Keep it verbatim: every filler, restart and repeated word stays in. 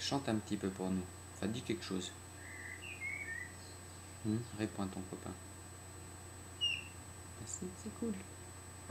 chante un petit peu pour nous. Enfin, dis quelque chose. Hum, réponds à ton copain. C'est cool.